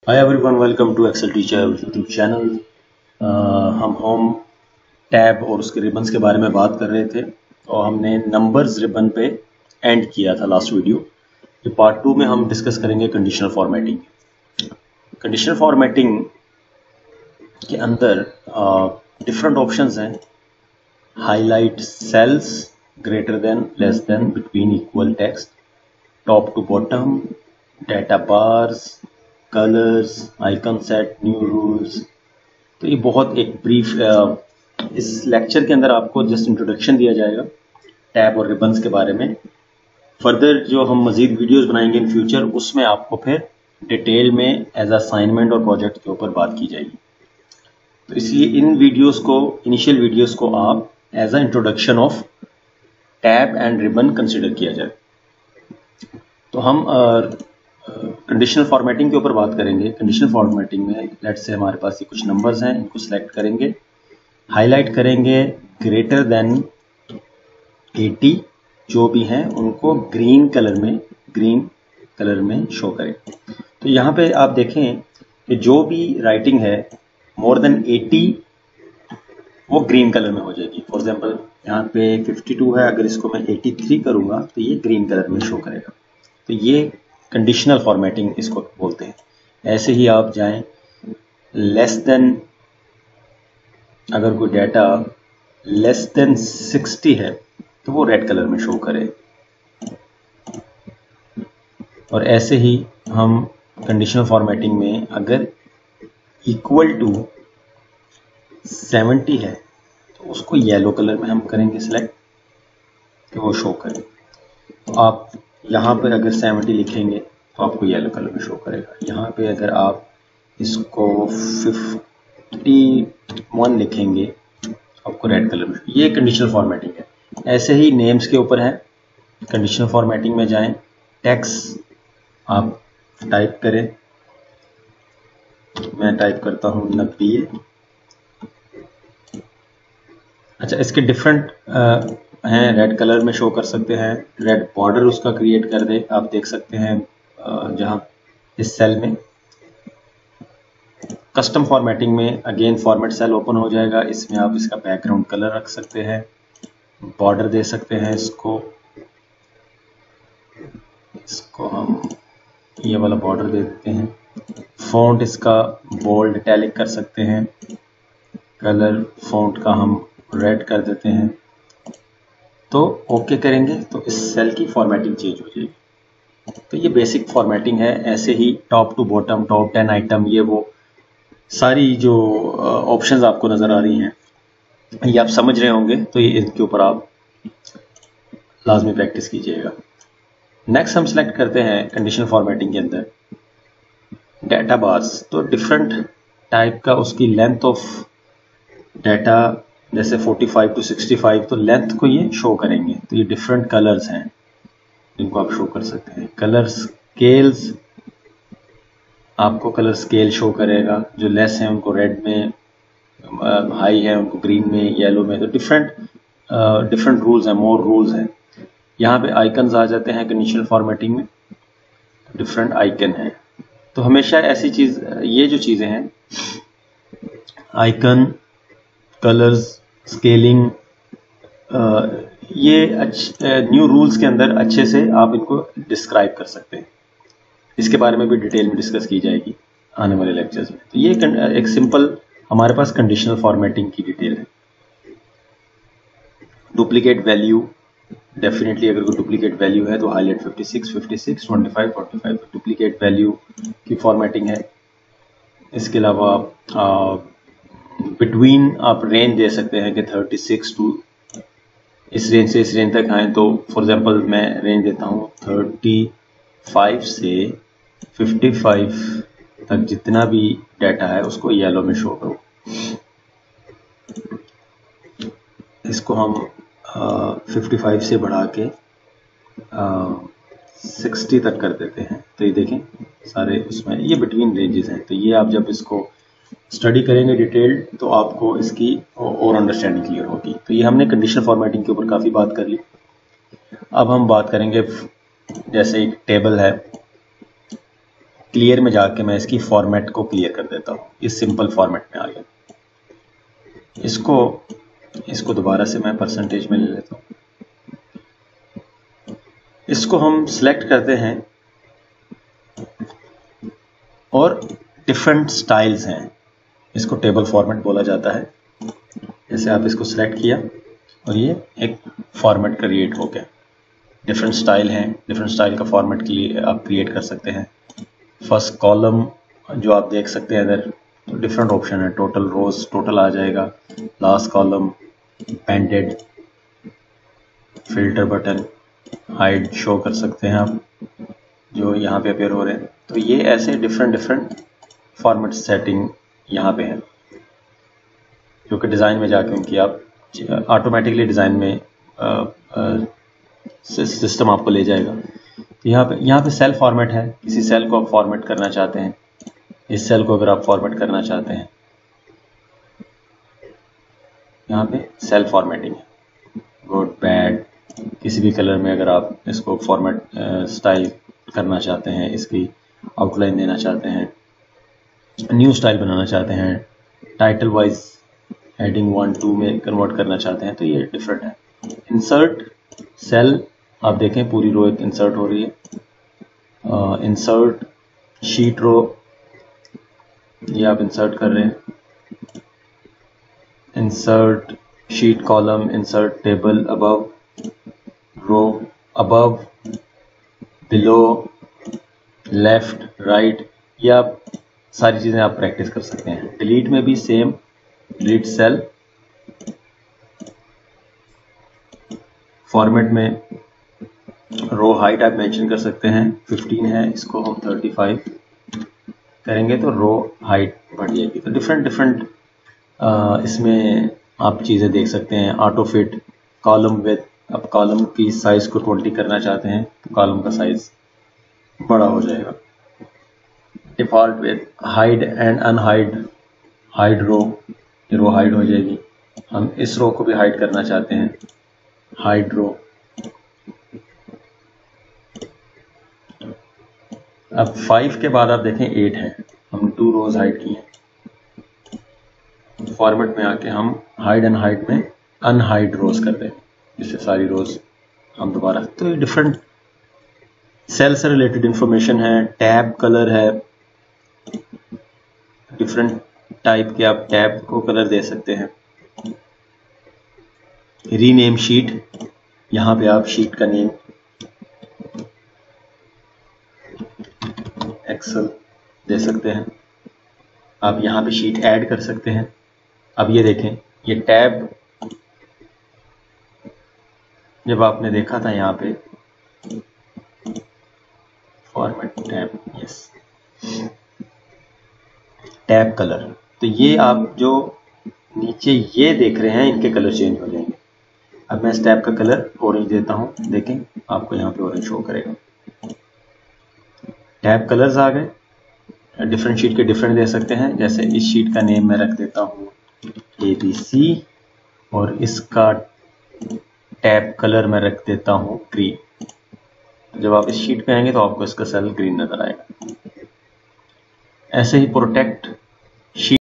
Hi everyone, welcome to Excel teacher YouTube channel. हम home tab और उसके ribbons के बारे में बात कर रहे थे और हमने नंबर्स रिबन पे एंड किया था लास्ट वीडियो। ये पार्ट 2 में हम डिस्कस करेंगे कंडीशनल फॉर्मेटिंग। कंडीशनल फॉर्मेटिंग के अंदर डिफरेंट ऑप्शंस हैं। Highlight cells, greater than, less than, between, equal text, top to bottom, data bars, colours, icon set, new rules. तो ये बहुत एक ब्रीफ इस लेक्चर के अंदर आपको जस्ट इंट्रोडक्शन दिया जाएगा टैब और रिबन्स के बारे में। फर्दर जो हम मजीद वीडियोस बनाएंगे इन फ्यूचर, उसमें आपको फिर डिटेल में एज असाइनमेंट और प्रोजेक्ट के ऊपर बात की जाएगी। तो इसलिए इन वीडियोस को, इनिशियल वीडियोस को आप as a introduction of tab and ribbon consider किया जाए। तो हम कंडीशनल फॉर्मेटिंग के ऊपर बात करेंगे। कंडीशनल फॉर्मेटिंग में लेट्स से हमारे पास ये कुछ नंबर्स हैं, इनको सिलेक्ट करेंगे, हाईलाइट करेंगे, ग्रेटर देन 80 जो भी हैं उनको ग्रीन कलर में शो करें। तो यहाँ पे आप देखें कि जो भी राइटिंग है मोर देन 80 वो ग्रीन कलर में हो जाएगी। फॉर एग्जाम्पल यहाँ पे 52 है, अगर इसको मैं 83 करूँगा तो ये ग्रीन कलर में शो करेगा। तो ये कंडीशनल फॉर्मेटिंग इसको बोलते हैं। ऐसे ही आप जाएं, लेस देन, अगर कोई डाटा लेस देन 60 है तो वो रेड कलर में शो करे। और ऐसे ही हम कंडीशनल फॉर्मेटिंग में अगर इक्वल टू 70 है तो उसको येलो कलर में हम करेंगे सिलेक्ट कि वो शो करे। तो आप यहाँ पर अगर 70 लिखेंगे तो आपको येलो कलर में शो करेगा। यहाँ पे अगर आप इसको 51 लिखेंगे तो आपको रेड कलर में। ये कंडीशनल फॉर्मेटिंग है। ऐसे ही नेम्स के ऊपर है। कंडीशनल फॉर्मेटिंग में जाएं, टेक्स्ट आप टाइप करें, मैं टाइप करता हूँ नबील। अच्छा, इसके डिफरेंट हैं, रेड कलर में शो कर सकते हैं, रेड बॉर्डर उसका क्रिएट कर दे। आप देख सकते हैं जहां इस सेल में कस्टम फॉर्मेटिंग में अगेन फॉर्मेट सेल ओपन हो जाएगा। इसमें आप इसका बैकग्राउंड कलर रख सकते हैं, बॉर्डर दे सकते हैं। इसको हम ये वाला बॉर्डर दे देते हैं। फॉन्ट इसका बोल्ड इटैलिक कर सकते हैं। कलर फॉन्ट का हम रेड कर देते हैं। तो ओके करेंगे तो इस सेल की फॉर्मेटिंग चेंज हो जाएगी। तो ये बेसिक फॉर्मेटिंग है। ऐसे ही top to bottom, top 10 item, ये वो सारी जो ऑप्शंस आपको नजर आ रही हैं ये आप समझ रहे होंगे। तो ये इनके ऊपर आप लाजमी प्रैक्टिस कीजिएगा। नेक्स्ट हम सिलेक्ट करते हैं कंडीशनल फॉर्मेटिंग के अंदर डाटा बार्स। तो डिफरेंट टाइप का उसकी लेंथ ऑफ डाटा, जैसे 45 टू 65, तो लेंथ को ये शो करेंगे। तो ये डिफरेंट कलर्स हैं जिनको आप शो कर सकते हैं। कलर स्केल्स, आपको कलर स्केल शो करेगा। जो लेस हैं उनको रेड में, हाई है उनको ग्रीन में, येलो में। तो डिफरेंट रूल्स हैं, मोर रूल्स हैं। यहाँ पे आइकन्स आ जाते हैं कंडीशनल फॉर्मेटिंग में, डिफरेंट आइकन है। तो हमेशा ऐसी चीज, ये जो चीजें हैं आइकन, कलर्स, स्केलिंग, ये न्यू रूल्स के अंदर अच्छे से आप इनको डिस्क्राइब कर सकते हैं। इसके बारे में भी डिटेल में डिस्कस की जाएगी आने वाले लेक्चर्स में। तो ये एक सिंपल हमारे पास कंडीशनल फॉर्मेटिंग की डिटेल है। डुप्लीकेट वैल्यू, डेफिनेटली अगर कोई डुप्लीकेट वैल्यू है तो हाईलाइट 56, 25, 45 डुप्लीकेट वैल्यू की फॉर्मेटिंग है। इसके अलावा बिटवीन आप रेंज दे सकते हैं कि 36 टू इस रेंज से इस रेंज तक आए। तो फॉर एग्जांपल मैं रेंज देता हूँ 35 से 55 तक, जितना भी डाटा है उसको येलो में शो करो। इसको हम 55 से बढ़ा के 60 तक कर देते हैं। तो ये देखें सारे उसमें ये बिटवीन रेंजेस हैं। तो ये आप जब इसको स्टडी करेंगे डिटेल्ड तो आपको इसकी और अंडरस्टैंडिंग क्लियर होगी। तो ये हमने कंडीशनल फॉर्मेटिंग के ऊपर काफ़ी बात कर ली। अब हम बात करेंगे, जैसे एक टेबल है, क्लियर में जाके मैं इसकी फॉर्मेट को क्लियर कर देता हूँ। इस सिंपल फॉर्मेट में आ गया। इसको दोबारा से मैं परसेंटेज में ले लेता हूँ। इसको हम सिलेक्ट करते हैं और डिफरेंट स्टाइल्स हैं। इसको टेबल फॉर्मेट बोला जाता है। जैसे आप इसको सिलेक्ट किया और ये एक फॉर्मेट क्रिएट हो गया। डिफरेंट स्टाइल हैं, डिफरेंट स्टाइल का फॉर्मेट के लिए आप क्रिएट कर सकते हैं। फर्स्ट कॉलम जो आप देख सकते हैं इधर, तो डिफरेंट ऑप्शन है। टोटल रोज टोटल आ जाएगा। Last column, banded, filter button, hide show कर सकते हैं आप जो यहाँ पे अपेयर हो रहे हैं। तो ये ऐसे डिफरेंट फॉर्मेट सेटिंग यहाँ पे है, जो कि डिज़ाइन में जाके उनकी आप ऑटोमेटिकली डिज़ाइन में सिस्टम आपको ले जाएगा। तो यहाँ पे सेल फॉर्मेट है। किसी सेल को आप फॉर्मेट करना चाहते हैं, इस सेल को अगर आप फॉर्मेट करना चाहते हैं, यहाँ पे सेल फॉर्मेटिंग है। गुड, बैड, किसी भी कलर में अगर आप इसको फॉर्मेट स्टाइल करना चाहते हैं, इसकी आउटलाइन देना चाहते हैं, न्यू स्टाइल बनाना चाहते हैं, टाइटल वाइज हेडिंग 1 2 में कन्वर्ट करना चाहते हैं, तो ये डिफरेंट है। इंसर्ट सेल, आप देखें पूरी रो इंसर्ट हो रही है। इंसर्ट शीट रो, ये आप इंसर्ट कर रहे हैं। Insert sheet column, insert table, above row, above, below, left, right, ये आप सारी चीज़ें आप प्रैक्टिस कर सकते हैं। डिलीट में भी सेम, डिलीट सेल। फॉर्मेट में रो हाइट आप मेंशन कर सकते हैं। 15 है, इसको हम 35 करेंगे तो रो हाइट बढ़ जाएगी। तो डिफरेंट इसमें आप चीज़ें देख सकते हैं। ऑटो फिट, कॉलम विथ, अब कॉलम की साइज को 20 करना चाहते हैं तो कॉलम का साइज बड़ा हो जाएगा। Default width, hide and unhide, hide row, ये रो हाइड हो जाएगी। हम इस रो को भी हाइड करना चाहते हैं, हाइड रो। अब 5 के बाद आप देखें 8 है, हम 2 रोज हाइड किए। फॉर्मेट में आके हम हाइड एंड हाइड में अनहाइड रोज कर दें, जिससे सारी रोज हम दोबारा। तो ये डिफरेंट सेल से रिलेटेड इंफॉर्मेशन है। टैब कलर है, डिफरेंट टाइप के आप टैब को कलर दे सकते हैं। रीनेम शीट, यहाँ पे आप शीट का नेम एक्सेल दे सकते हैं। आप यहाँ पे शीट ऐड कर सकते हैं। अब ये देखें, ये टैब जब आपने देखा था यहाँ पे format tab, yes, tab colour, तो ये आप जो नीचे ये देख रहे हैं इनके कलर चेंज हो जाएंगे। अब मैं इस टैब का कलर ऑरेंज देता हूँ, देखें आपको यहाँ पे ऑरेंज शो करेगा। टैब कलर्स आ गए। डिफरेंट शीट के डिफरेंट दे सकते हैं। जैसे इस शीट का नेम मैं रख देता हूँ ABC और इसका टैब कलर मैं रख देता हूँ ग्रीन। जब आप इस शीट पे आएंगे तो आपको इसका सेल ग्रीन नजर आएगा। ऐसे ही प्रोटेक्ट